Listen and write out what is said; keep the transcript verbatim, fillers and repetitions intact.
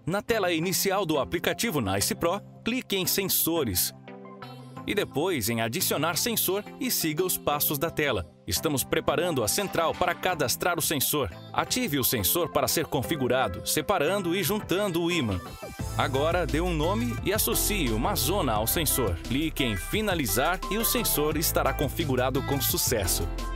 Na tela inicial do aplicativo Nice Pro, clique em Sensores e depois em Adicionar sensor e siga os passos da tela. Estamos preparando a central para cadastrar o sensor. Ative o sensor para ser configurado, separando e juntando o ímã. Agora dê um nome e associe uma zona ao sensor. Clique em Finalizar e o sensor estará configurado com sucesso.